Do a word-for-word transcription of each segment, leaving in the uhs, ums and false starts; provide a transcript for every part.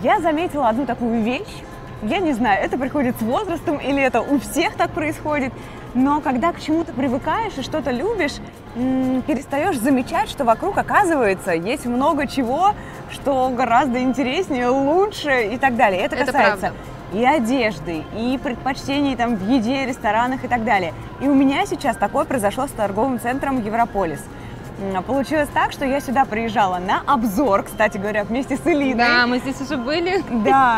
Я заметила одну такую вещь. Я не знаю, это приходит с возрастом или это у всех так происходит, но когда к чему-то привыкаешь и что-то любишь, перестаешь замечать, что вокруг, оказывается, есть много чего, что гораздо интереснее, лучше и так далее. Это касается это и одежды, и предпочтений там в еде, ресторанах и так далее. И у меня сейчас такое произошло с торговым центром Европолис. Получилось так, что я сюда приезжала на обзор, кстати говоря, вместе с Элиной. Да, мы здесь уже были. Да.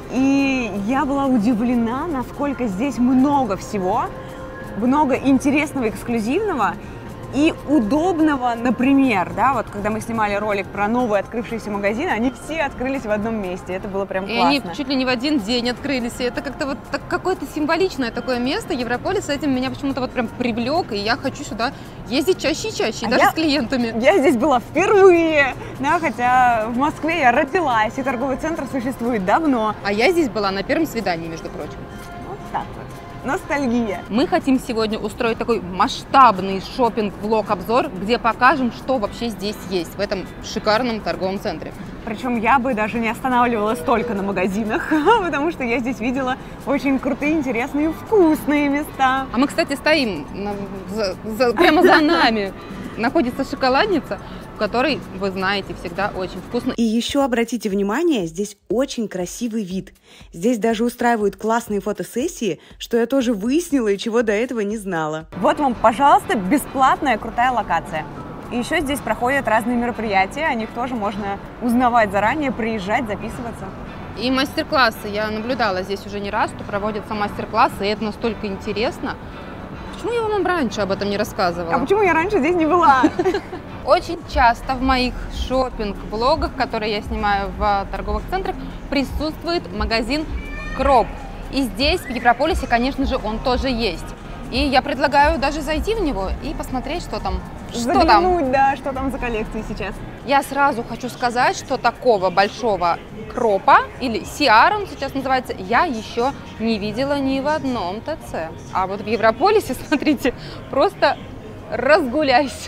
И я была удивлена, насколько здесь много всего, много интересного, эксклюзивного и удобного. Например, да, вот когда мы снимали ролик про новые открывшиеся магазины, они все открылись в одном месте, это было прям классно. И они чуть ли не в один день открылись, и это как-то вот так, какое-то символичное такое место. Европолис с этим меня почему-то вот прям привлек, и я хочу сюда ездить чаще и чаще, а даже я, с клиентами. Я здесь была впервые, да, хотя в Москве я родилась, и торговый центр существует давно. А я здесь была на первом свидании, между прочим. Вот так вот. Ностальгия. Мы хотим сегодня устроить такой масштабный шопинг-влог-обзор, где покажем, что вообще здесь есть, в этом шикарном торговом центре. Причем я бы даже не останавливалась только на магазинах, потому что я здесь видела очень крутые, интересные, вкусные места. А мы, кстати, стоим на, за, за, прямо за нами. Находится шоколадница, в которой, вы знаете, всегда очень вкусно. И еще обратите внимание, здесь очень красивый вид. Здесь даже устраивают классные фотосессии, что я тоже выяснила и чего до этого не знала. Вот вам, пожалуйста, бесплатная крутая локация. И еще здесь проходят разные мероприятия, о них тоже можно узнавать заранее, приезжать, записываться. И мастер-классы. Я наблюдала здесь уже не раз, что проводятся мастер-классы, и это настолько интересно. Почему я вам раньше об этом не рассказывала? А почему я раньше здесь не была? Очень часто в моих шопинг-влогах, которые я снимаю в торговых центрах, присутствует магазин Кроп. И здесь, в Европолисе, конечно же, он тоже есть. И я предлагаю даже зайти в него и посмотреть, что там. Что там? Да, что там за коллекции сейчас. Я сразу хочу сказать, что такого большого кропа, или си ар он сейчас называется, я еще не видела ни в одном ТЦ. А вот в Европолисе, смотрите, просто разгуляйся.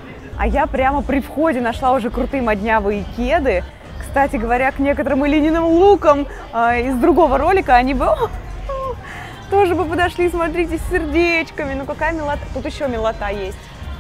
А я прямо при входе нашла уже крутые моднявые кеды. Кстати говоря, к некоторым Элининым лукам э, из другого ролика они бы о, о, тоже бы подошли, смотрите, с сердечками. Ну какая милота. Тут еще милота есть.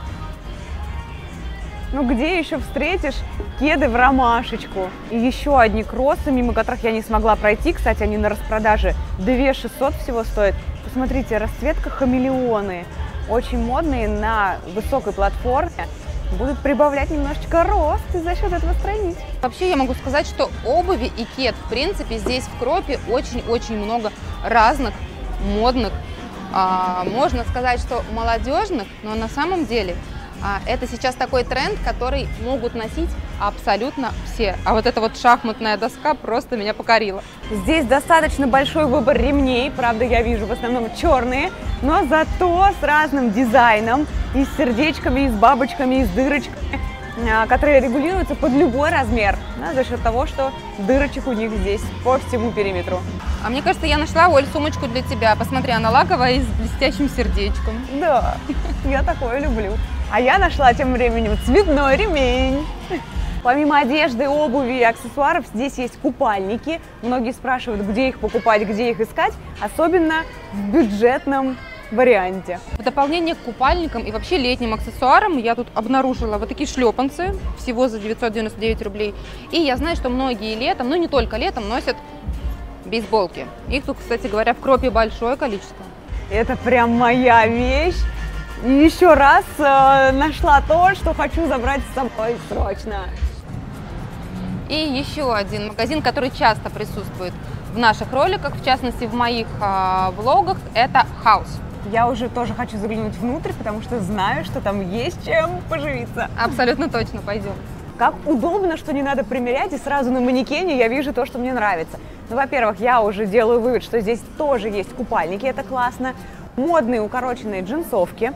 Ну где еще встретишь кеды в ромашечку? И еще одни кроссы, мимо которых я не смогла пройти. Кстати, они на распродаже две тысячи шестьсот всего стоят. Посмотрите, расцветка хамелеоны. Очень модные, на высокой платформе. Будут прибавлять немножечко рост и за счет этого стройнить. Вообще я могу сказать, что обуви и кед, в принципе, здесь в Кропе очень-очень много разных, модных, а, можно сказать, что молодежных, но на самом деле а, это сейчас такой тренд, который могут носить абсолютно все. А вот эта вот шахматная доска просто меня покорила. Здесь достаточно большой выбор ремней, правда, я вижу в основном черные, но зато с разным дизайном, и с сердечками, и с бабочками, и с дырочками, которые регулируются под любой размер, да, за счет того, что дырочек у них здесь по всему периметру. А мне кажется, я нашла, Оль, сумочку для тебя. Посмотри, она лаковая и с блестящим сердечком. Да, я такое люблю. А я нашла тем временем цветной ремень. Помимо одежды, обуви и аксессуаров, здесь есть купальники. Многие спрашивают, где их покупать, где их искать, особенно в бюджетном варианте. В дополнение к купальникам и вообще летним аксессуарам я тут обнаружила вот такие шлепанцы, всего за девятьсот девяносто девять рублей. И я знаю, что многие летом, ну не только летом, носят бейсболки. Их тут, кстати говоря, в Кропе большое количество. Это прям моя вещь. И еще раз э, нашла то, что хочу забрать с собой срочно. И еще один магазин, который часто присутствует в наших роликах, в частности в моих э, влогах, это Хаус. Я уже тоже хочу заглянуть внутрь, потому что знаю, что там есть чем поживиться. Абсолютно точно, пойдем. Как удобно, что не надо примерять, и сразу на манекене я вижу то, что мне нравится. Ну, во-первых, я уже делаю вывод, что здесь тоже есть купальники, это классно. Модные укороченные джинсовки.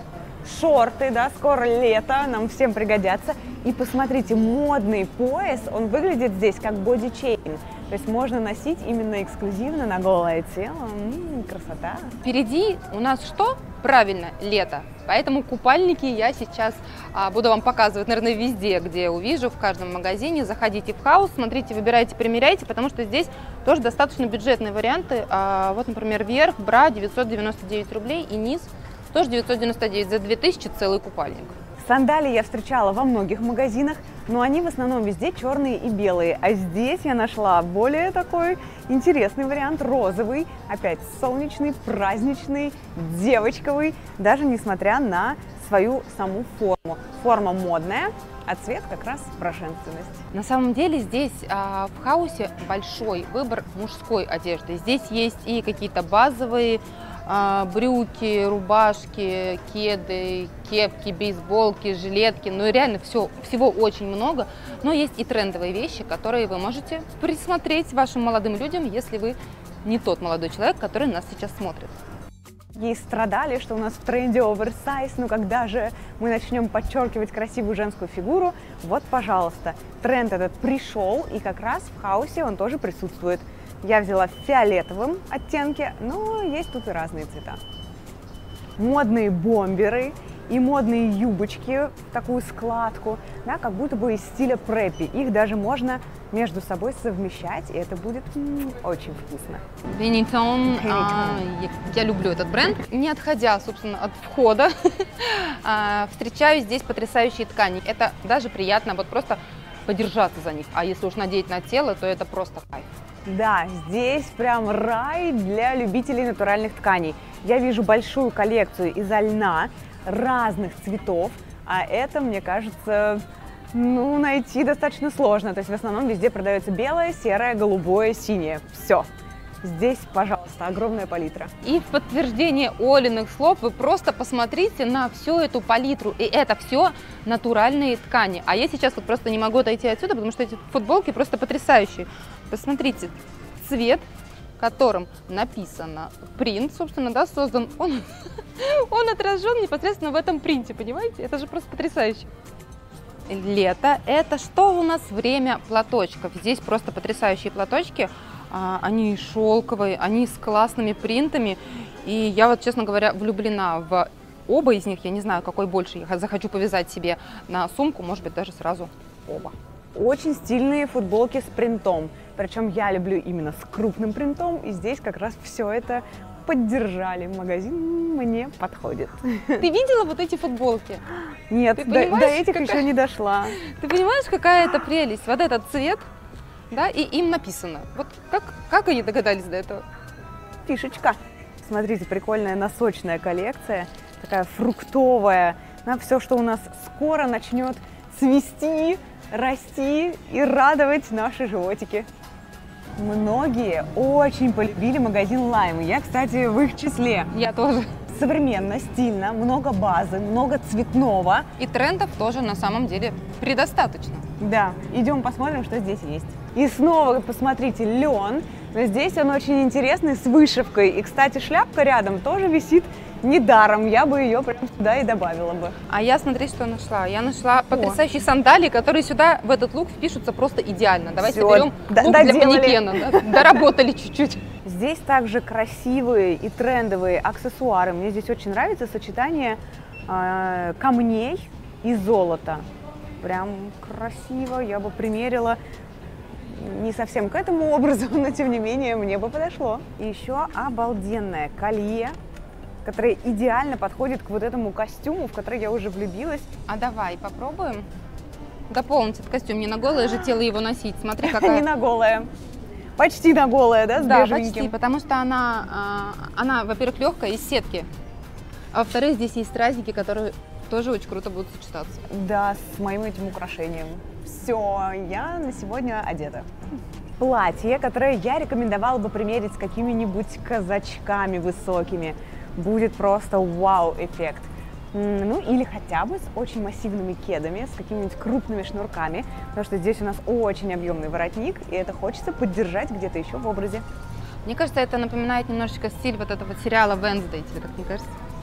шорты, да, скоро лето, нам всем пригодятся. И посмотрите, модный пояс, он выглядит здесь как бодичейн. То есть можно носить именно эксклюзивно на голое тело. М-м, красота. Впереди у нас что? Правильно, лето. Поэтому купальники я сейчас а, буду вам показывать, наверное, везде, где увижу, в каждом магазине. Заходите в Хаус, смотрите, выбирайте, примеряйте, потому что здесь тоже достаточно бюджетные варианты. А, вот, например, верх, бра девятьсот девяносто девять рублей и низ тоже девятьсот девяносто девять, за две тысячи целый купальник. Сандалии я встречала во многих магазинах, но они в основном везде черные и белые. А здесь я нашла более такой интересный вариант, розовый, опять солнечный, праздничный, девочковый, даже несмотря на свою саму форму. Форма модная, а цвет как раз про женственность. На самом деле здесь а, в Хаусе большой выбор мужской одежды. Здесь есть и какие-то базовые а, брюки, рубашки, кеды, кепки, бейсболки, жилетки. Ну и реально все, всего очень много. Но есть и трендовые вещи, которые вы можете присмотреть вашим молодым людям, если вы не тот молодой человек, который нас сейчас смотрит. И страдали, что у нас в тренде оверсайз, но когда же мы начнем подчеркивать красивую женскую фигуру, вот, пожалуйста, тренд этот пришел, и как раз в Хаусе он тоже присутствует. Я взяла в фиолетовом оттенке, но есть тут и разные цвета. Модные бомберы и модные юбочки в такую складку, да, как будто бы из стиля преппи. Их даже можно между собой совмещать, и это будет м-м, очень вкусно. Benetton, а, я, я люблю этот бренд. Не отходя, собственно, от входа, а, встречаю здесь потрясающие ткани. Это даже приятно вот просто подержаться за них. А если уж надеть на тело, то это просто кайф. Да, здесь прям рай для любителей натуральных тканей. Я вижу большую коллекцию изо льна разных цветов, а это, мне кажется, ну, найти достаточно сложно. То есть в основном везде продается белое, серое, голубое, синее. Все. Здесь, пожалуйста, огромная палитра. И в подтверждение Олиных слов вы просто посмотрите на всю эту палитру. И это все натуральные ткани. А я сейчас вот просто не могу отойти отсюда, потому что эти футболки просто потрясающие. Посмотрите, цвет, которым написано принт, собственно, да, создан, он, он отражен непосредственно в этом принте, понимаете? Это же просто потрясающе. Лето – это что у нас? Время платочков. Здесь просто потрясающие платочки. Они шелковые, они с классными принтами. И я вот, честно говоря, влюблена в оба из них. Я не знаю, какой больше я захочу повязать себе на сумку, может быть, даже сразу оба. Очень стильные футболки с принтом. Причем я люблю именно с крупным принтом. И здесь как раз все это поддержали. Магазин мне подходит. Ты видела вот эти футболки? Нет, до, до этих какая... еще не дошла. Ты понимаешь, какая это прелесть? Вот этот цвет, да, и им написано. Вот как, как они догадались до этого? Фишечка. Смотрите, прикольная носочная коллекция. Такая фруктовая. На все, что у нас скоро начнет цвести, расти и радовать наши животики. Многие очень полюбили магазин Lime. Я, кстати, в их числе. Я тоже. Современно, стильно, много базы, много цветного. И трендов тоже на самом деле предостаточно. Да, идем посмотрим, что здесь есть. И снова посмотрите, лен. Но здесь он очень интересный, с вышивкой. И, кстати, шляпка рядом тоже висит недаром. Я бы ее прям сюда и добавила бы. А я, смотри, что нашла. Я нашла потрясающие сандалии, которые сюда, в этот лук, впишутся просто идеально. Давайте Всё, берем лук доделали. для манекена. Да? Доработали чуть-чуть. Здесь также красивые и трендовые аксессуары. Мне здесь очень нравится сочетание э, камней и золота. Прям красиво. Я бы примерила не совсем к этому образу, но тем не менее мне бы подошло. И еще обалденное колье, которое идеально подходит к вот этому костюму, в который я уже влюбилась. А давай попробуем дополнить этот костюм. Не на голое же тело его носить. Смотри, какая... Не на голое. Почти на голое, да, с Да, бежевеньким? почти, потому что она, она, во-первых, легкая, из сетки, а во-вторых, здесь есть стразики, которые тоже очень круто будут сочетаться. Да, с моим этим украшением. Все, я на сегодня одета. Платье, которое я рекомендовала бы примерить с какими-нибудь казачками высокими. Будет просто вау-эффект. Ну, или хотя бы с очень массивными кедами, с какими-нибудь крупными шнурками, потому что здесь у нас очень объемный воротник, и это хочется поддержать где-то еще в образе. Мне кажется, это напоминает немножечко стиль вот этого сериала Wednesday, тебе так не кажется?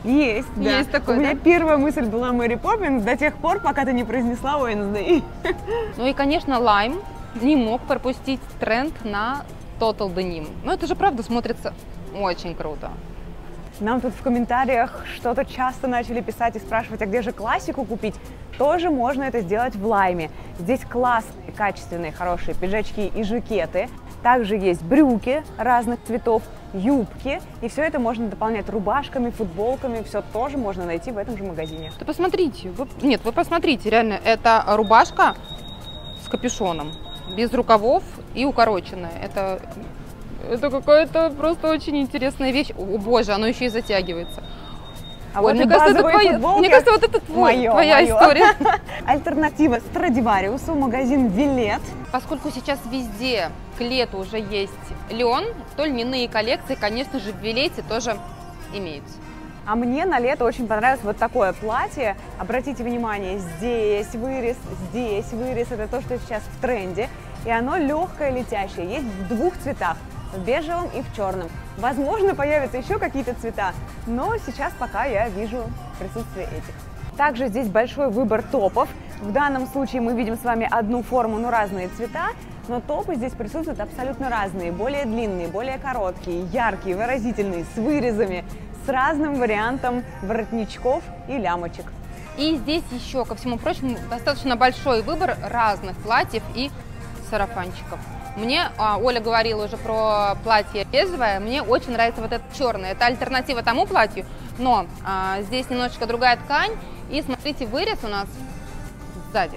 Есть, да. Есть такое, У меня да? первая мысль была Мэри Поппинс до тех пор, пока ты не произнесла Уэнсдей. Ну и, конечно, Lime не мог пропустить тренд на Total Denim. Но это же правда смотрится очень круто. Нам тут в комментариях что-то часто начали писать и спрашивать, а где же классику купить? Тоже можно это сделать в Лайме. Здесь классные, качественные, хорошие пиджачки и жакеты. Также есть брюки разных цветов, юбки. И все это можно дополнять рубашками, футболками. Все тоже можно найти в этом же магазине. Да посмотрите, вы, нет, вы посмотрите, реально, это рубашка с капюшоном, без рукавов и укороченная. Это, это какая-то просто очень интересная вещь. О боже, оно еще и затягивается. А Ой, вот мне, и кажется, это базовые твоя, футболки. мне кажется, вот это твой, Моё, твоя моё. история. Альтернатива Страдивариусу, магазин Вилет. Поскольку сейчас везде к лету уже есть лен, то льняные коллекции, конечно же, в Вилете тоже имеются. А мне на лето очень понравилось вот такое платье. Обратите внимание, здесь вырез, здесь вырез. Это то, что сейчас в тренде. И оно легкое, летящее. Есть в двух цветах. В бежевом и в черном. Возможно, появятся еще какие-то цвета, но сейчас пока я вижу присутствие этих. Также здесь большой выбор топов. В данном случае мы видим с вами одну форму, но разные цвета. Но топы здесь присутствуют абсолютно разные. Более длинные, более короткие, яркие, выразительные, с вырезами, с разным вариантом воротничков и лямочек. И здесь еще, ко всему прочему, достаточно большой выбор разных платьев и сарафанчиков. Мне, а, Оля говорила уже про платье бежевое, мне очень нравится вот это черное. Это альтернатива тому платью, но а, здесь немножечко другая ткань. И смотрите, вырез у нас сзади.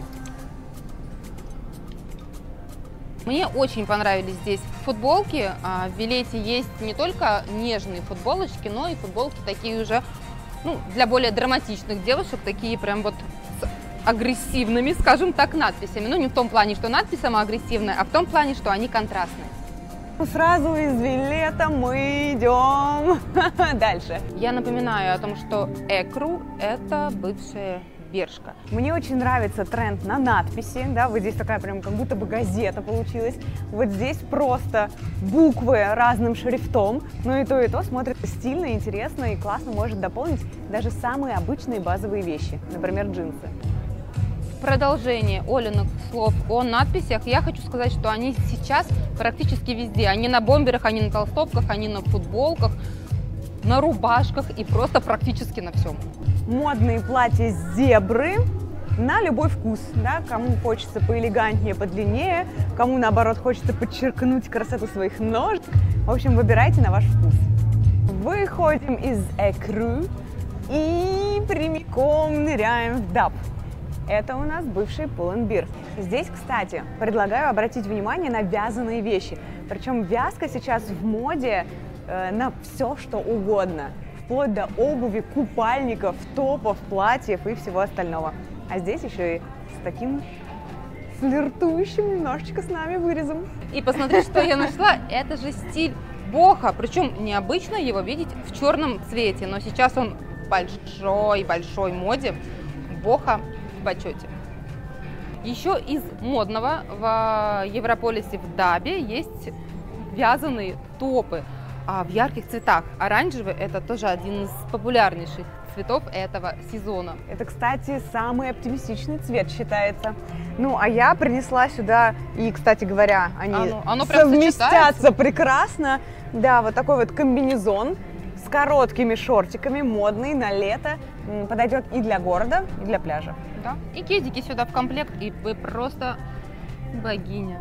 Мне очень понравились здесь футболки. А, в Вилете есть не только нежные футболочки, но и футболки такие уже, ну, для более драматичных девушек, такие прям вот с агрессивными, скажем так, надписями. Ну, не в том плане, что надпись сама агрессивная, а в том плане, что они контрастные. Сразу из Вилета мы идем дальше. Я напоминаю о том, что Экру – это бывшая Бершка. Мне очень нравится тренд на надписи, да, вот здесь такая прям как будто бы газета получилась. Вот здесь просто буквы разным шрифтом, но и то, и то смотрится стильно, интересно и классно может дополнить даже самые обычные базовые вещи, например, джинсы. Продолжение Олиных слов о надписях. Я хочу сказать, что они сейчас практически везде. Они на бомберах, они на толстовках, они на футболках, на рубашках и просто практически на всем. Модные платья зебры на любой вкус, да, кому хочется поэлегантнее, подлиннее, кому наоборот хочется подчеркнуть красоту своих ножек. В общем, выбирайте на ваш вкус. Выходим из Экру и прямиком ныряем в Даб. Это у нас бывший Pull&Bear. Здесь, кстати, предлагаю обратить внимание на вязаные вещи. Причем вязка сейчас в моде э, на все, что угодно. Вплоть до обуви, купальников, топов, платьев и всего остального. А здесь еще и с таким флиртующим немножечко с нами вырезом. И посмотри, что я нашла. Это же стиль бохо. Причем необычно его видеть в черном цвете. Но сейчас он в большой-большой моде. Бохо в почете. Еще из модного в Европолисе в Дабе есть вязаные топы а в ярких цветах. Оранжевый – это тоже один из популярнейших цветов этого сезона. Это, кстати, самый оптимистичный цвет считается. Ну, а я принесла сюда, и, кстати говоря, они оно, оно прям совместятся прекрасно. Да, вот такой вот комбинезон с короткими шортиками, модный на лето. Подойдет и для города, и для пляжа. Да. И кедики сюда в комплект, и вы просто богиня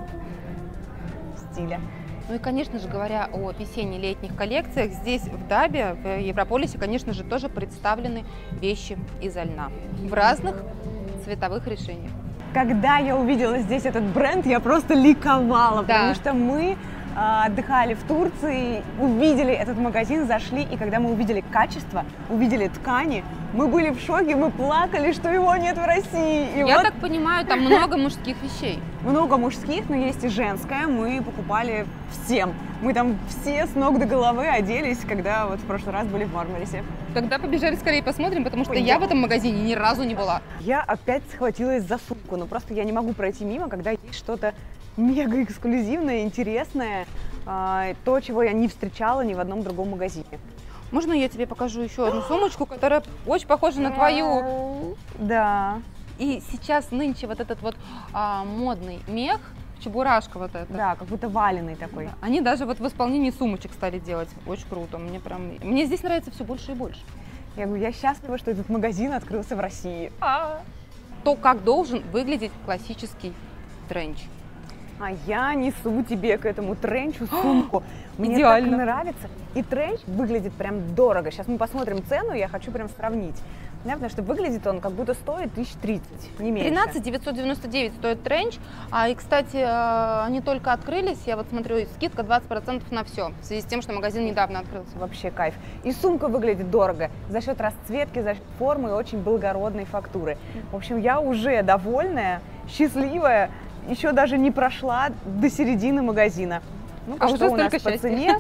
стиля. Ну и, конечно же, говоря о весенне-летних коллекциях, здесь в Дабе, в Европолисе, конечно же, тоже представлены вещи из льна в разных цветовых решениях. Когда я увидела здесь этот бренд, я просто ликовала, Да. потому что мы э, отдыхали в Турции, увидели этот магазин, зашли, и когда мы увидели качество, увидели ткани, мы были в шоке, мы плакали, что его нет в России. И Я вот так понимаю, там много мужских вещей. много мужских, но есть и женское. Мы покупали всем. Мы там все с ног до головы оделись, когда вот в прошлый раз были в Мармарисе. Тогда побежали скорее посмотрим, потому что Ой, я да. в этом магазине ни разу не была. Я опять схватилась за сумку, но просто я не могу пройти мимо, когда есть что-то мега эксклюзивное, интересное, э, то, чего я не встречала ни в одном другом магазине. Можно я тебе покажу еще одну сумочку, которая очень похожа на твою? Да. И сейчас нынче вот этот вот а, модный мех, чебурашка вот эта. Да, как будто валеный такой. Да. Они даже вот в исполнении сумочек стали делать. Очень круто. Мне прям, мне здесь нравится все больше и больше. Я говорю, я счастлива, что этот магазин открылся в России. А, То, как должен выглядеть классический тренч. а я несу тебе к этому тренчу сумку. Мне идеально. так нравится. И тренч выглядит прям дорого. Сейчас мы посмотрим цену, я хочу прям сравнить. Да, потому что выглядит он как будто стоит тысяч тридцать, не меньше. тринадцать девятьсот девяносто девять стоит тренч. А, и, кстати, э, они только открылись. Я вот смотрю, скидка двадцать процентов на все. В связи с тем, что магазин недавно открылся. Вообще кайф. И сумка выглядит дорого за счет расцветки, за счет формы и очень благородной фактуры. В общем, я уже довольная, счастливая, еще даже не прошла до середины магазина. Ну, А что уже у нас столько по счастья. цене?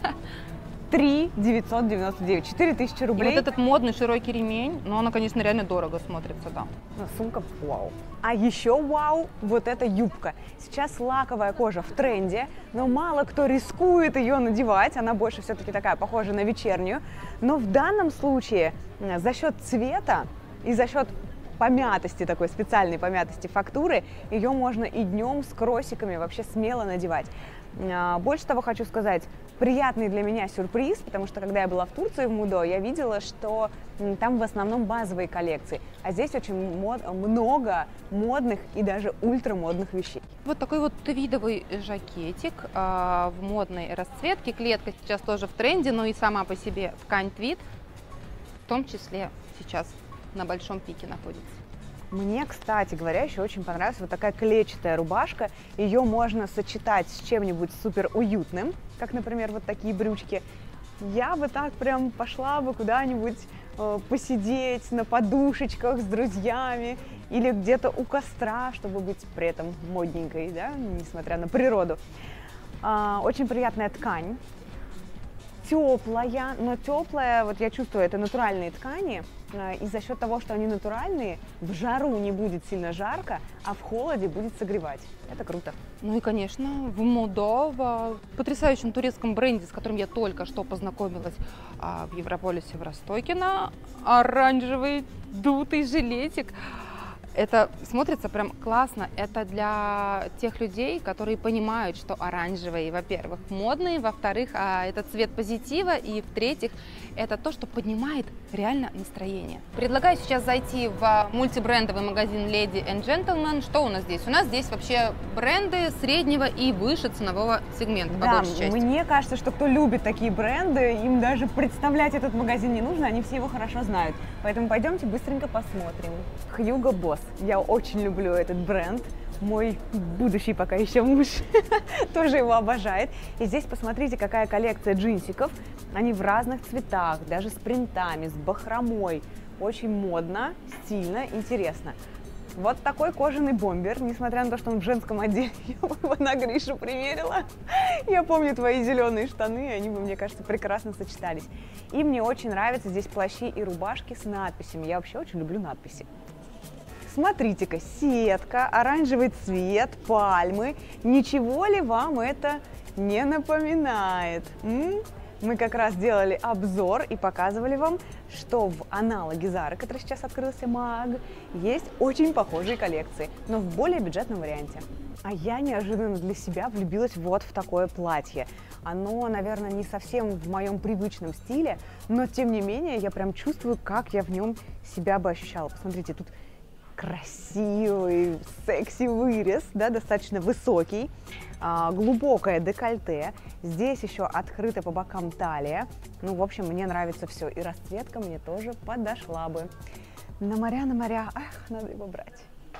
три девятьсот девяносто девять, четыре тысячи И рублей. вот этот модный широкий ремень, но она, конечно, реально дорого смотрится, да. Ну, сумка вау. А еще вау, вот эта юбка. Сейчас лаковая кожа в тренде, но мало кто рискует ее надевать. Она больше все-таки такая похожа на вечернюю. Но в данном случае э, за счет цвета и за счет помятости, такой специальной помятости фактуры, ее можно и днем с кроссиками вообще смело надевать. А, Больше того хочу сказать, приятный для меня сюрприз, потому что когда я была в Турции в МУДО, я видела, что м, там в основном базовые коллекции, а здесь очень мод- много модных и даже ультрамодных вещей. Вот такой вот твидовый жакетик а, в модной расцветке. Клетка сейчас тоже в тренде, но и сама по себе ткань твид, в том числе сейчас на большом пике находится. Мне, кстати говоря, еще очень понравилась вот такая клетчатая рубашка. Ее можно сочетать с чем-нибудь супер уютным, как, например, вот такие брючки. Я бы так прям пошла бы куда-нибудь э, посидеть на подушечках с друзьями или где-то у костра, чтобы быть при этом модненькой, да, несмотря на природу. А, очень приятная ткань. Теплая, но теплая, вот я чувствую, это натуральные ткани, и за счет того, что они натуральные, в жару не будет сильно жарко, а в холоде будет согревать. Это круто. Ну и, конечно, в МУДО, в потрясающем турецком бренде, с которым я только что познакомилась а, в Европолисе в Ростокино, оранжевый дутый жилетик. Это смотрится прям классно. Это для тех людей, которые понимают, что оранжевый, во-первых, модный, во-вторых, это цвет позитива, и в-третьих, это то, что поднимает реально настроение. Предлагаю сейчас зайти в мультибрендовый магазин Lady and Gentleman. Что у нас здесь? У нас здесь вообще бренды среднего и выше ценового сегмента, по Да, большей части. мне кажется, что кто любит такие бренды, им даже представлять этот магазин не нужно, они все его хорошо знают. Поэтому пойдемте быстренько посмотрим. Hugo Boss. Я очень люблю этот бренд. Мой будущий пока еще муж тоже его обожает. И здесь посмотрите, какая коллекция джинсиков. Они в разных цветах, даже с принтами, с бахромой. Очень модно, стильно, интересно. Вот такой кожаный бомбер, несмотря на то, что он в женском отделе, я бы его на Гришу примерила. Я помню твои зеленые штаны, они бы, мне кажется, прекрасно сочетались. И мне очень нравятся здесь плащи и рубашки с надписями. Я вообще очень люблю надписи. Смотрите-ка, сетка, оранжевый цвет, пальмы. Ничего ли вам это не напоминает? М? Мы как раз делали обзор и показывали вам, что в аналоге Zara, который сейчас открылся, Маг, есть очень похожие коллекции, но в более бюджетном варианте. А я неожиданно для себя влюбилась вот в такое платье. Оно, наверное, не совсем в моем привычном стиле, но тем не менее я прям чувствую, как я в нем себя бы ощущала. Посмотрите, тут красивый, секси вырез, да, достаточно высокий, а, глубокое декольте. Здесь еще открыта по бокам талия. Ну, в общем, мне нравится все. И расцветка мне тоже подошла бы. На моря, на моря. Ах, надо его брать.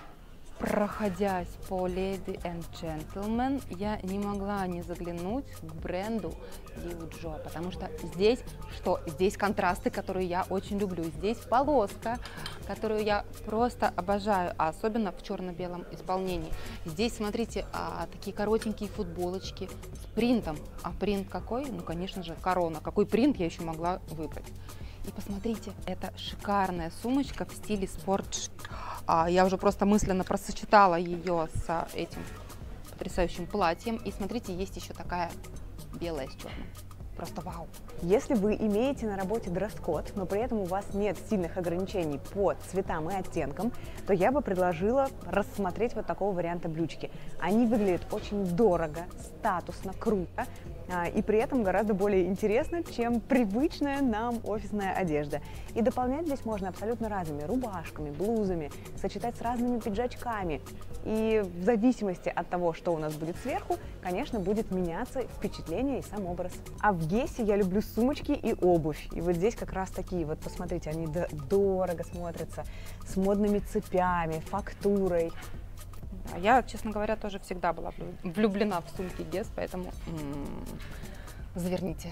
Проходясь по Lady and Gentleman, я не могла не заглянуть к бренду Liu Джо, потому что здесь что? Здесь контрасты, которые я очень люблю. Здесь полоска, которую я просто обожаю, а особенно в черно-белом исполнении. Здесь, смотрите, а, такие коротенькие футболочки с принтом. А принт какой? Ну, конечно же, корона. Какой принт я еще могла выбрать? И посмотрите, это шикарная сумочка в стиле спорт. А, я уже просто мысленно просочетала ее с этим потрясающим платьем. И смотрите, есть еще такая белая с черным. просто вау. Если вы имеете на работе дресс-код, но при этом у вас нет сильных ограничений по цветам и оттенкам, то я бы предложила рассмотреть вот такого варианта брючки. Они выглядят очень дорого, статусно, круто, и при этом гораздо более интересно, чем привычная нам офисная одежда. И дополнять здесь можно абсолютно разными рубашками, блузами, сочетать с разными пиджачками. И в зависимости от того, что у нас будет сверху, конечно, будет меняться впечатление и сам образ. А в Гессе я люблю сумочки и обувь. И вот здесь как раз такие, вот посмотрите, они дорого смотрятся, с модными цепями, фактурой. А я, честно говоря, тоже всегда была влюблена в сумки Гесс, поэтому м-м, заверните.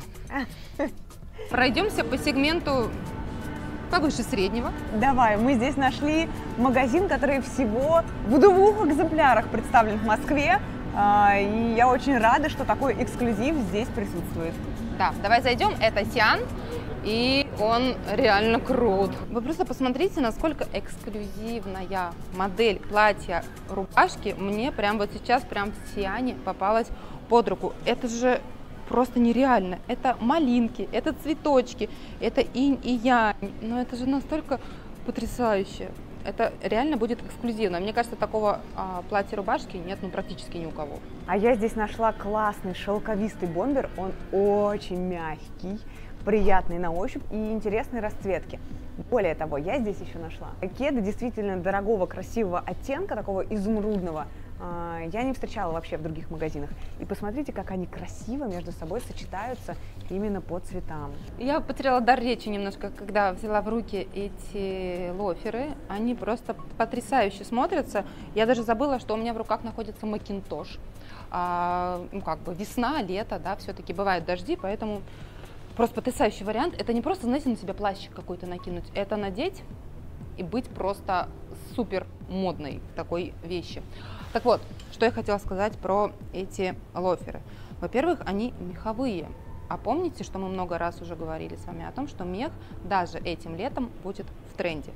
Пройдемся по сегменту повыше среднего. Давай, мы здесь нашли магазин, который всего в двух экземплярах представлен в Москве. И я очень рада, что такой эксклюзив здесь присутствует. Да, давай зайдем. Это Сиан, и он реально крут. Вы просто посмотрите, насколько эксклюзивная модель платья, рубашки мне прям вот сейчас прям в Сиане попалась под руку. Это же просто нереально. Это малинки, это цветочки, это инь и янь. Но это же настолько потрясающе. Это реально будет эксклюзивно. Мне кажется, такого а, платья-рубашки нет ну, практически ни у кого. А я здесь нашла классный шелковистый бомбер. Он очень мягкий, приятный на ощупь и интересной расцветки. Более того, я здесь еще нашла кеды действительно дорогого, красивого оттенка, такого изумрудного. Я не встречала вообще в других магазинах. И посмотрите, как они красиво между собой сочетаются именно по цветам. Я потеряла дар речи немножко, когда взяла в руки эти лоферы. Они просто потрясающе смотрятся. Я даже забыла, что у меня в руках находится макинтош. А, ну, как бы весна, лето, да, все-таки бывают дожди, поэтому просто потрясающий вариант. Это не просто, знаете, на себя плащик какой-то накинуть, это надеть и быть просто супер модной в такой вещи. Так вот, что я хотела сказать про эти лоферы. Во-первых, они меховые. А помните, что мы много раз уже говорили с вами о том, что мех даже этим летом будет в тренде.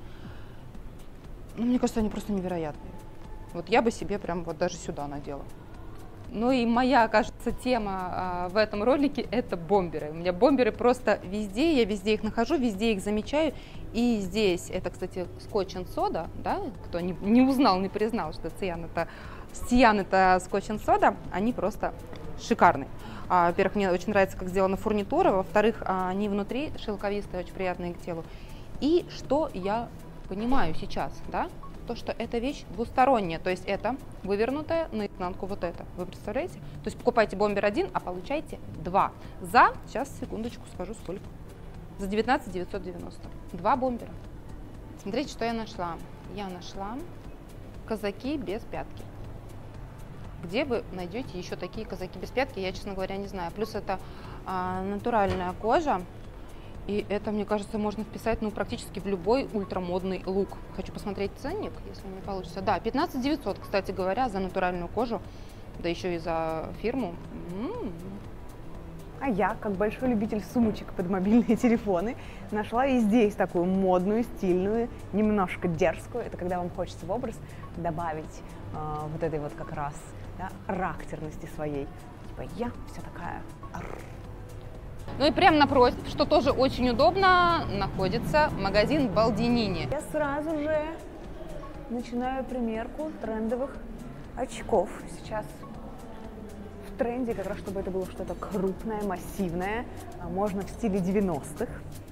Ну, мне кажется, они просто невероятные. Вот я бы себе прям вот даже сюда надела. Ну и моя, кажется, тема а, в этом ролике – это бомберы. У меня бомберы просто везде, я везде их нахожу, везде их замечаю. И здесь, это, кстати, скотч энд сода, да, кто не, не узнал, не признал, что Сиан это, Сиан это скотч энд сода, они просто шикарные. А, во-первых, мне очень нравится, как сделана фурнитура, во-вторых, они внутри шелковистые, очень приятные к телу. И что я понимаю сейчас, да? То, что эта вещь двусторонняя, то есть это вывернутая наизнанку вот это. Вы представляете? То есть покупайте бомбер один, а получаете два. За, сейчас, секундочку, скажу сколько. За девятнадцать тысяч девятьсот девяносто. Два бомбера. Смотрите, что я нашла. Я нашла казаки без пятки. Где вы найдете еще такие казаки без пятки, я, честно говоря, не знаю. Плюс это а, натуральная кожа. И это, мне кажется, можно вписать ну, практически в любой ультрамодный лук. Хочу посмотреть ценник, если не получится. Да, пятнадцать тысяч девятьсот, кстати говоря, за натуральную кожу, да еще и за фирму. М-м-м. А я, как большой любитель сумочек под мобильные телефоны, нашла и здесь такую модную, стильную, немножко дерзкую. Это когда вам хочется в образ добавить э, вот этой вот как раз да, характерности своей. Типа я вся такая... Ну и прямо напротив, что тоже очень удобно, находится магазин Балдинини. Я сразу же начинаю примерку трендовых очков. Сейчас в тренде как раз, чтобы это было что-то крупное, массивное, можно в стиле девяностых.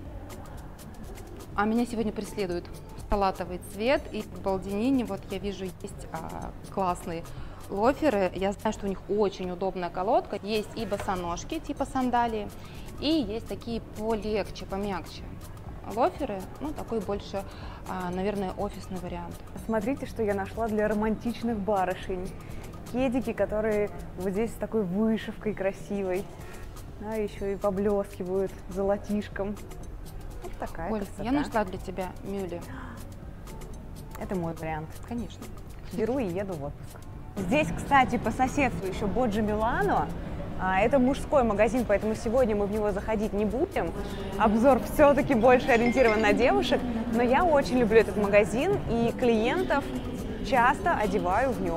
А меня сегодня преследует салатовый цвет, и в Балдинини вот я вижу есть а, классные лоферы. Я знаю, что у них очень удобная колодка. Есть и босоножки типа сандалии, и есть такие полегче, помягче лоферы, ну такой больше, наверное, офисный вариант. Смотрите, что я нашла для романтичных барышень. Кедики, которые вот здесь с такой вышивкой красивой, да, еще и поблескивают золотишком. Вот такая Оль, красота. Я нашла для тебя мюли. Это мой вариант. Конечно. Беру и еду в отпуск. Здесь, кстати, по соседству еще Боджи Милано. Это мужской магазин, поэтому сегодня мы в него заходить не будем. Обзор все-таки больше ориентирован на девушек, но я очень люблю этот магазин и клиентов часто одеваю в нем.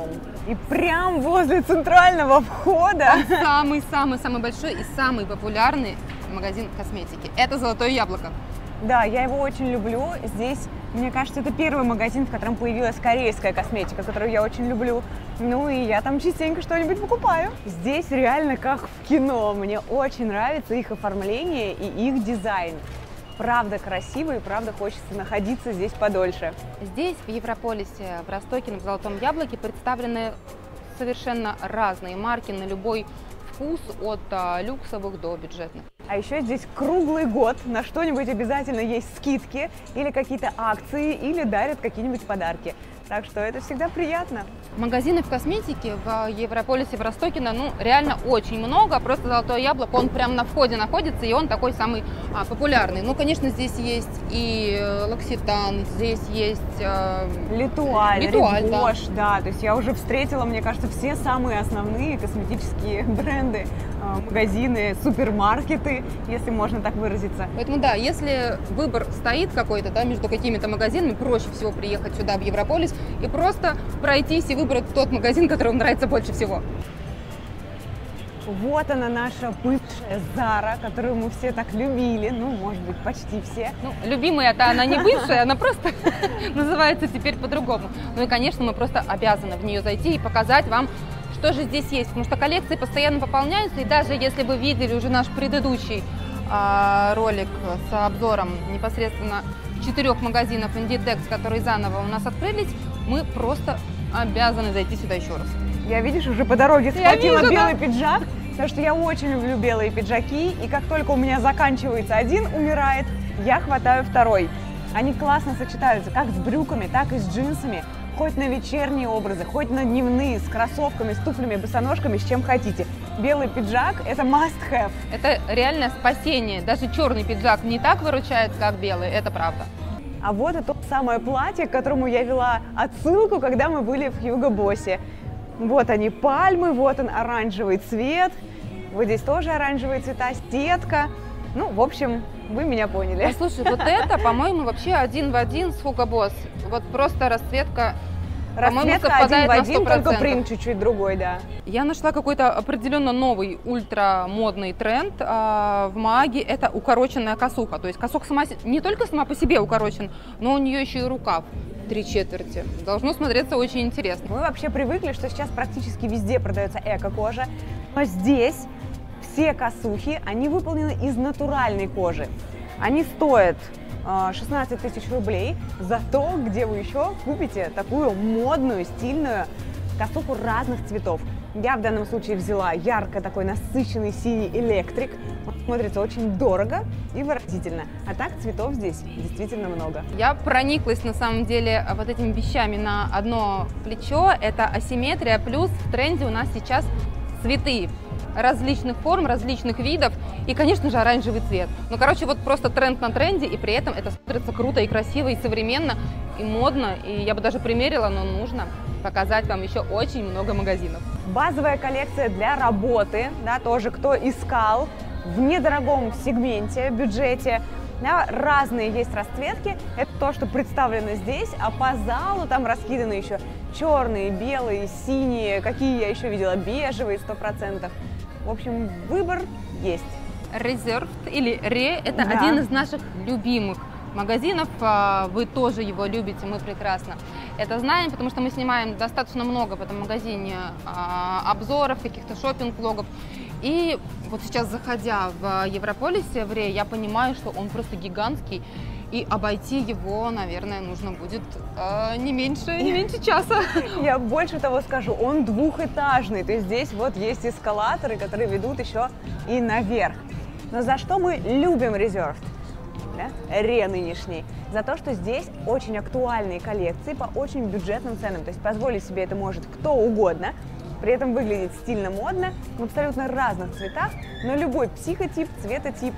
И прям возле центрального входа. Самый-самый-самый большой и самый популярный магазин косметики. Это «Золотое яблоко». Да, я его очень люблю. Здесь, мне кажется, это первый магазин, в котором появилась корейская косметика, которую я очень люблю. Ну и я там частенько что-нибудь покупаю. Здесь реально как в кино. Мне очень нравится их оформление и их дизайн. Правда красиво и правда хочется находиться здесь подольше. Здесь, в Европолисе, в Ростокино, в «Золотом яблоке» представлены совершенно разные марки на любой вкус, от а, люксовых до бюджетных. А еще здесь круглый год на что-нибудь обязательно есть скидки или какие-то акции, или дарят какие-нибудь подарки. Так что это всегда приятно. Магазинов косметики в Европолисе, в Ростокино, ну, реально очень много. Просто «Золотое яблоко», он прямо на входе находится, и он такой самый а, популярный. Ну, конечно, здесь есть и L'Occitane, здесь есть... Э, Литуаль, Литуаль, Рибош, да. да. То есть я уже встретила, мне кажется, все самые основные косметические бренды, э, магазины, супермаркеты, если можно так выразиться. Поэтому, да, если выбор стоит какой-то, да, между какими-то магазинами, проще всего приехать сюда, в Европолис, и просто пройтись и выбрать тот магазин, который вам нравится больше всего. Вот она, наша бывшая Зара, которую мы все так любили, ну, может быть, почти все. Ну, любимая-то она не бывшая, она просто называется теперь по-другому. Ну и, конечно, мы просто обязаны в нее зайти и показать вам, что же здесь есть, потому что коллекции постоянно пополняются, и даже если вы видели уже наш предыдущий а, ролик с обзором непосредственно четырех магазинов Inditex, которые заново у нас открылись, мы просто обязаны зайти сюда еще раз. Я, видишь, уже по дороге схватила вижу, белый да. пиджак, потому что я очень люблю белые пиджаки, и как только у меня заканчивается один, умирает, я хватаю второй. Они классно сочетаются как с брюками, так и с джинсами, хоть на вечерние образы, хоть на дневные, с кроссовками, с туфлями, босоножками, с чем хотите. Белый пиджак – это must have. Это реальное спасение. Даже черный пиджак не так выручает, как белый, это правда. А вот это то самое платье, к которому я вела отсылку, когда мы были в Hugo Boss. Вот они пальмы, вот он оранжевый цвет, вот здесь тоже оранжевые цвета, сетка. Ну, в общем, вы меня поняли. А, слушай, вот это, по-моему, вообще один в один с Hugo Boss. Вот просто расцветка, по-моему, совпадает на сто процентов. Только принт чуть-чуть другой, да. Я нашла какой-то определенно новый ультрамодный тренд а, в Мааге. Это укороченная косуха. То есть косуха сама, не только сама по себе укорочен, но у нее еще и рукав три четверти. Должно смотреться очень интересно. Мы вообще привыкли, что сейчас практически везде продается эко-кожа, но здесь все косухи, они выполнены из натуральной кожи. Они стоят шестнадцать тысяч рублей, зато где вы еще купите такую модную, стильную косуху разных цветов. Я в данном случае взяла ярко такой насыщенный синий электрик. Он смотрится очень дорого и выразительно. А так цветов здесь действительно много. Я прониклась на самом деле вот этими вещами на одно плечо. Это асимметрия, плюс в тренде у нас сейчас цветы различных форм, различных видов и, конечно же, оранжевый цвет. Ну, короче, вот просто тренд на тренде, и при этом это смотрится круто и красиво, и современно, и модно. И я бы даже примерила, но нужно показать вам еще очень много магазинов. Базовая коллекция для работы, да, тоже кто искал в недорогом сегменте, бюджете. Да, разные есть расцветки, это то, что представлено здесь, а по залу там раскиданы еще черные, белые, синие, какие я еще видела, бежевые сто процентов. В общем, выбор есть. Reserved или Ре – это да. один из наших любимых магазинов, вы тоже его любите, мы прекрасно это знаем, потому что мы снимаем достаточно много в этом магазине обзоров, каких-то шопинг-влогов. И вот сейчас, заходя в Европолисе, в Ре, я понимаю, что он просто гигантский, и обойти его, наверное, нужно будет э, не меньше, не меньше часа. Я больше того скажу, он двухэтажный, то есть здесь вот есть эскалаторы, которые ведут еще и наверх. Но за что мы любим Reserved? Да? Ре нынешний. За то, что здесь очень актуальные коллекции по очень бюджетным ценам, то есть позволить себе это может кто угодно. При этом выглядит стильно, модно, в абсолютно разных цветах, но любой психотип, цветотип,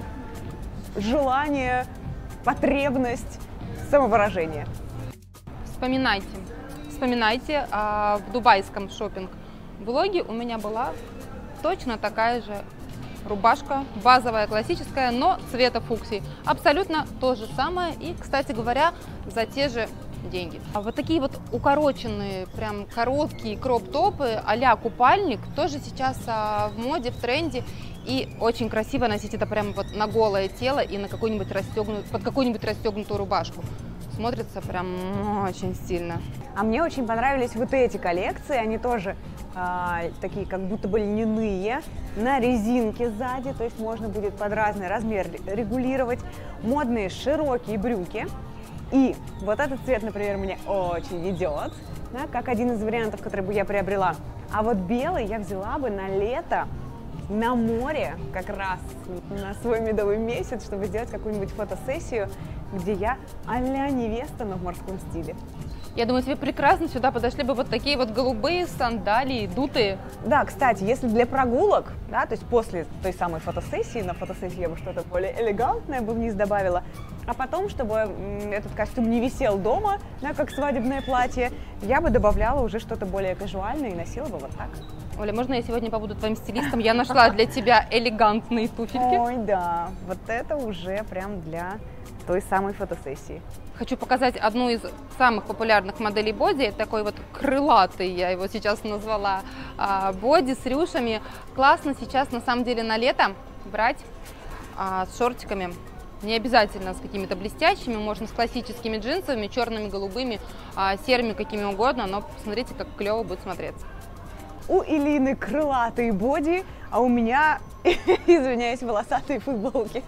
желание, потребность, самовыражение. Вспоминайте, вспоминайте, а, в дубайском шопинг-блоге у меня была точно такая же рубашка, базовая, классическая, но цвета фуксии. Абсолютно то же самое. И, кстати говоря, за те же деньги. А вот такие вот укороченные, прям короткие кроп-топы а-ля купальник тоже сейчас а, в моде, в тренде. И очень красиво носить это прямо вот на голое тело и на какой-нибудь расстегнут, под какую-нибудь расстегнутую рубашку. Смотрится прям очень стильно. А мне очень понравились вот эти коллекции, они тоже э, такие как будто бы льняные, на резинке сзади, то есть можно будет под разный размер регулировать. Модные широкие брюки. И вот этот цвет, например, мне очень идет, да, как один из вариантов, который бы я приобрела. А вот белый я взяла бы на лето, на море, как раз на свой медовый месяц, чтобы сделать какую-нибудь фотосессию, где я а-ля невеста, но в морском стиле. Я думаю, тебе прекрасно сюда подошли бы вот такие вот голубые сандалии, дутые. Да, кстати, если для прогулок, да, то есть после той самой фотосессии, на фотосессии я бы что-то более элегантное бы вниз добавила, а потом, чтобы этот костюм не висел дома, да, как свадебное платье, я бы добавляла уже что-то более казуальное и носила бы вот так. Оля, можно я сегодня побуду твоим стилистом? Я нашла для тебя элегантные туфельки. Ой, да, вот это уже прям для той самой фотосессии. Хочу показать одну из самых популярных моделей боди, такой вот крылатый, я его сейчас назвала, боди с рюшами. Классно сейчас на самом деле на лето брать а, с шортиками. Не обязательно с какими-то блестящими, можно с классическими джинсовыми, черными, голубыми, а, серыми, какими угодно, но посмотрите, как клево будет смотреться. У Илины крылатые боди, а у меня, извиняюсь, волосатые футболки.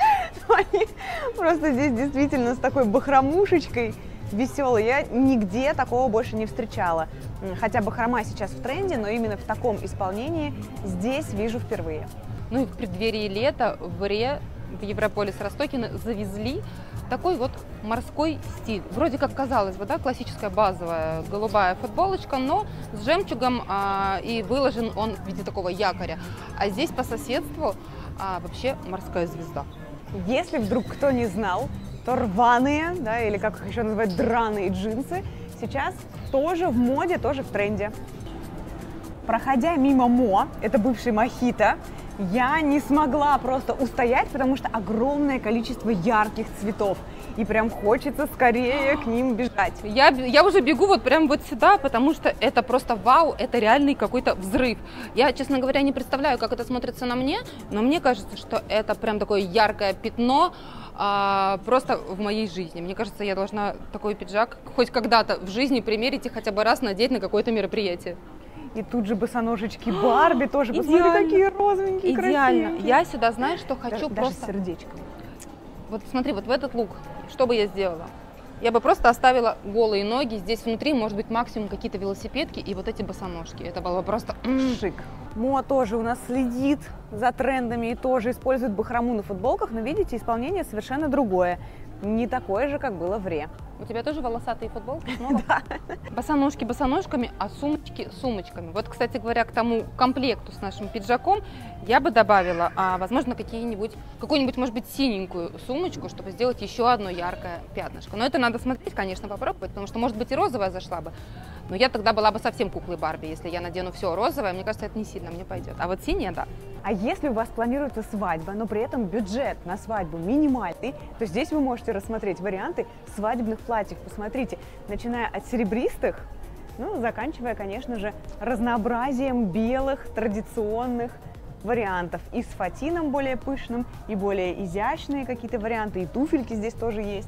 Они просто здесь действительно с такой бахромушечкой веселой. Я нигде такого больше не встречала. Хотя бахрома сейчас в тренде, но именно в таком исполнении здесь вижу впервые. Ну и в преддверии лета в Ре, в Европолис Ростокино завезли такой вот морской стиль. Вроде как, казалось бы, да, классическая базовая голубая футболочка, но с жемчугом, а, и выложен он в виде такого якоря. А здесь по соседству а, вообще морская звезда. Если вдруг кто не знал, то рваные, да, или как их еще называют, драные джинсы сейчас тоже в моде, тоже в тренде. Проходя мимо Мо, это бывший Мохито, я не смогла просто устоять, потому что огромное количество ярких цветов. И прям хочется скорее к ним бежать. Я, я уже бегу вот прям вот сюда, потому что это просто вау, это реальный какой-то взрыв. Я, честно говоря, не представляю, как это смотрится на мне, но мне кажется, что это прям такое яркое пятно а, просто в моей жизни. Мне кажется, я должна такой пиджак хоть когда-то в жизни примерить и хотя бы раз надеть на какое-то мероприятие. И тут же босоножечки Барби тоже. Идеально. Посмотри, какие розовенькие, Идеально. красивенькие. Я сюда, знаешь, что хочу даже, просто... Даже сердечко. Вот смотри, вот в этот лук, что бы я сделала? Я бы просто оставила голые ноги, здесь внутри, может быть, максимум какие-то велосипедки и вот эти босоножки. Это было бы просто шик. Мо тоже у нас следит за трендами и тоже использует бахрому на футболках, но видите, исполнение совершенно другое. Не такое же, как было в Ре. У тебя тоже волосатые футболки снова? Да. Босоножки босоножками, а сумочки сумочками. Вот, кстати говоря, к тому комплекту с нашим пиджаком я бы добавила, а, возможно, какие-нибудь, какую-нибудь, может быть, синенькую сумочку, чтобы сделать еще одно яркое пятнышко. Но это надо смотреть, конечно, попробовать, потому что, может быть, и розовая зашла бы. Но я тогда была бы совсем куклой Барби, если я надену все розовое, мне кажется, это не сильно мне пойдет. А вот синяя, да. А если у вас планируется свадьба, но при этом бюджет на свадьбу минимальный, то здесь вы можете рассмотреть варианты свадебных платьев. Посмотрите, начиная от серебристых, ну, заканчивая, конечно же, разнообразием белых традиционных вариантов. И с фатином более пышным, и более изящные какие-то варианты, и туфельки здесь тоже есть.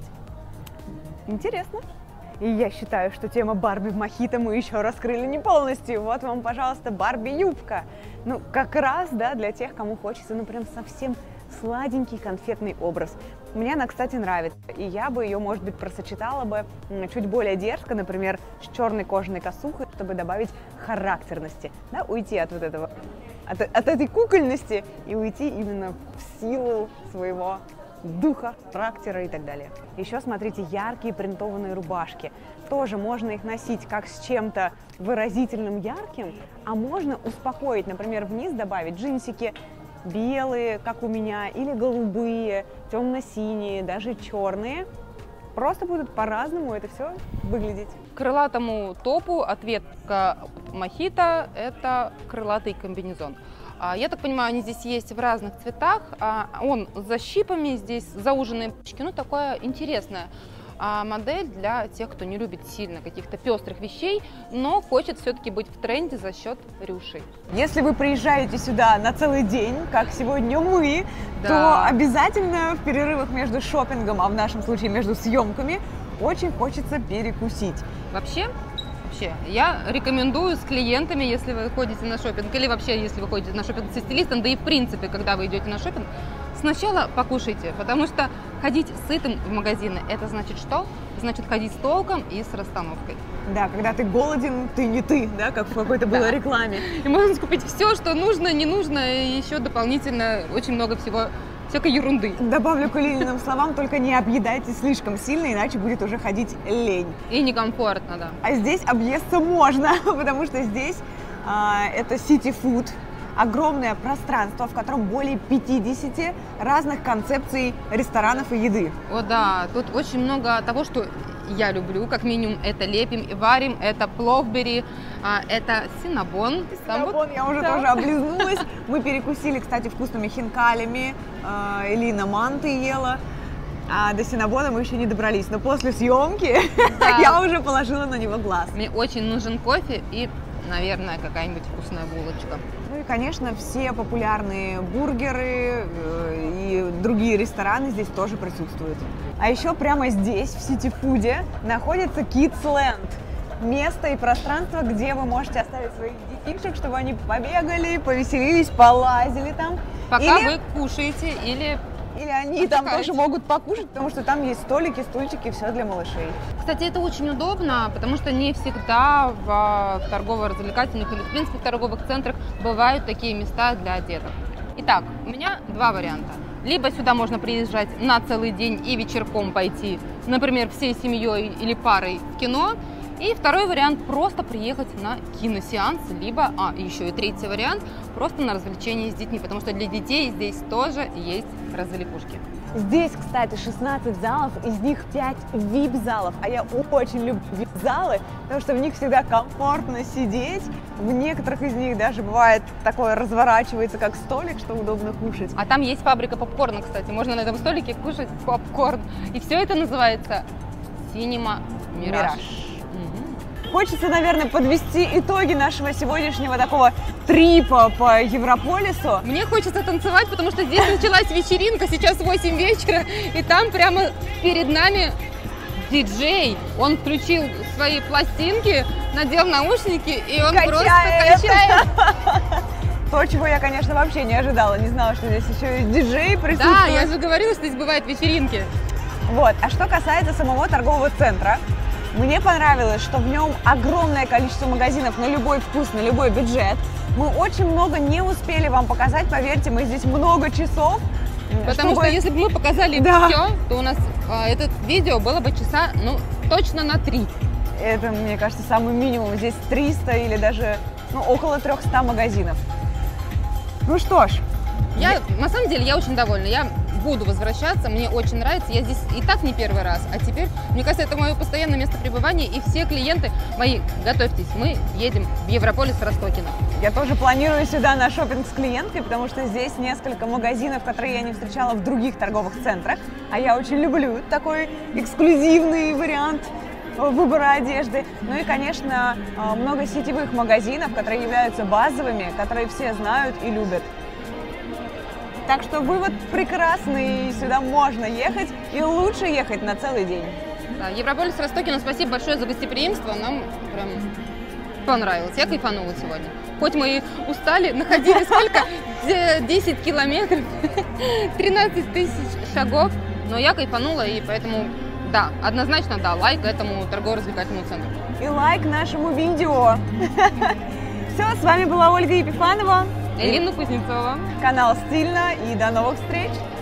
Интересно. И я считаю, что тема Барби в Мохито мы еще раскрыли не полностью. Вот вам, пожалуйста, Барби-юбка. Ну, как раз, да, для тех, кому хочется, ну, прям совсем сладенький конфетный образ. Мне она, кстати, нравится. И я бы ее, может быть, просочетала бы чуть более дерзко, например, с черной кожаной косухой, чтобы добавить характерности. Да, уйти от вот этого, от, от этой кукольности и уйти именно в силу своего духа, характера и так далее. Еще смотрите, яркие принтованные рубашки. Тоже можно их носить как с чем-то выразительным, ярким, а можно успокоить, например, вниз добавить джинсики белые, как у меня, или голубые, темно-синие, даже черные. Просто будут по-разному это все выглядеть. К крылатому топу ответка Мохито – это крылатый комбинезон. Я так понимаю, они здесь есть в разных цветах. Он с защипами, здесь зауженные пучки, ну такое интересное а, модель для тех, кто не любит сильно каких-то пестрых вещей, но хочет все-таки быть в тренде за счет рюшей. Если вы приезжаете сюда на целый день, как сегодня мы, Да. то обязательно в перерывах между шопингом, а в нашем случае между съемками, очень хочется перекусить. Вообще, вообще, я рекомендую с клиентами, если вы ходите на шопинг, или вообще, если вы ходите на шопинг со стилистом, да и в принципе, когда вы идете на шопинг, сначала покушайте, потому что ходить сытым в магазины, это значит что? Значит ходить с толком и с расстановкой. Да, когда ты голоден, ты не ты, да, как в какой-то было Да. рекламе. И можно скупить все, что нужно, не нужно, и еще дополнительно очень много всего, всякой ерунды. Добавлю к Ильиным словам, только не объедайте слишком сильно, иначе будет уже ходить лень. И некомфортно, да. А здесь объесться можно, потому что здесь а, это сити-фуд, огромное пространство, в котором более пятидесяти разных концепций ресторанов и еды. О да, тут очень много того, что я люблю, как минимум это лепим и варим, это пловбери, а, это синнабон. Там вот- Вон, я уже да. тоже облизнулась. Мы перекусили, кстати, вкусными хинкалями. А, Элина манты ела. А до синнабона мы еще не добрались. Но после съемки Да. я уже положила на него глаз. Мне очень нужен кофе и, наверное, какая-нибудь вкусная булочка. Ну и, конечно, все популярные бургеры э, и другие рестораны здесь тоже присутствуют. А еще прямо здесь, в сити-фуде, находится Kids Land. Место и пространство, где вы можете оставить своих детишек, чтобы они побегали, повеселились, полазили там. Пока Или- вы кушаете или... Или они там отдыхаете. тоже могут покушать, потому что там есть столики, стульчики, все для малышей. Кстати, это очень удобно, потому что не всегда в, а, в торгово-развлекательных или, в принципе, в торговых центрах бывают такие места для деток. Итак, у меня два варианта. Либо сюда можно приезжать на целый день и вечерком пойти, например, всей семьей или парой в кино. И второй вариант – просто приехать на киносеанс, либо, а, еще и третий вариант – просто на развлечения с детьми, потому что для детей здесь тоже есть развлекушки. Здесь, кстати, шестнадцать залов, из них пять вип-залов. А я очень люблю вип-залы, потому что в них всегда комфортно сидеть. В некоторых из них даже бывает такое разворачивается, как столик, что удобно кушать. А там есть фабрика попкорна, кстати, можно на этом столике кушать попкорн. И все это называется Cinema Mirage. Мираж. Хочется, наверное, подвести итоги нашего сегодняшнего такого трипа по Европолису. Мне хочется танцевать, потому что здесь началась вечеринка, сейчас восемь вечера, и там прямо перед нами диджей. Он включил свои пластинки, надел наушники, и он Качает. просто качает. То, чего я, конечно, вообще не ожидала. Не знала, что здесь еще и диджей присутствует. Да, я же говорила, что здесь бывают вечеринки. Вот. А что касается самого торгового центра, мне понравилось, что в нем огромное количество магазинов на любой вкус, на любой бюджет. Мы очень много не успели вам показать, поверьте, мы здесь много часов. Потому чтобы- что если бы мы показали Да. все, то у нас а, это видео было бы часа, ну, точно на три. Это, мне кажется, самый минимум. Здесь триста или даже ну, около трехсот магазинов. Ну что ж, Я, на самом деле, я очень довольна. Я буду возвращаться, мне очень нравится. Я здесь и так не первый раз, а теперь, мне кажется, это мое постоянное место пребывания. И все клиенты мои, готовьтесь, мы едем в Европолис Ростокино. я тоже планирую сюда на шопинг с клиенткой, потому что здесь несколько магазинов, которые я не встречала в других торговых центрах. А я очень люблю такой эксклюзивный вариант выбора одежды. Ну и, конечно, много сетевых магазинов, которые являются базовыми, которые все знают и любят. Так что вывод прекрасный, сюда можно ехать, и лучше ехать на целый день. Да, Европолис Ростокино, спасибо большое за гостеприимство. Нам прям понравилось. Я кайфанула сегодня. Хоть мы и устали, находили сколько? десять километров, тринадцать тысяч шагов. Но я кайфанула, и поэтому, да, однозначно, да, лайк этому торгово-развлекательному центру. И лайк нашему видео. Все, с вами была Ольга Епифанова, Элина Кузнецова. канал Стильно, и до новых встреч!